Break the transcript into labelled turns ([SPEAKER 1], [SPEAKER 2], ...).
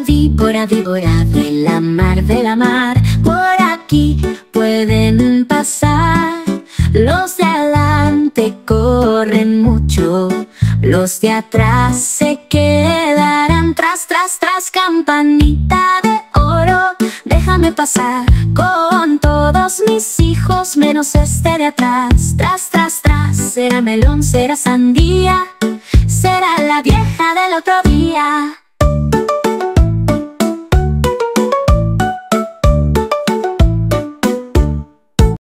[SPEAKER 1] víbora, víbora de la mar, por aquí pueden pasar. Los de adelante corren mucho, los de atrás se quedarán. Tras, tras, tras, campanita de oro, déjame pasar con todos mis hijos, menos este de atrás. Tras, tras, tras, será melón, será sandía, será la vieja del otro día.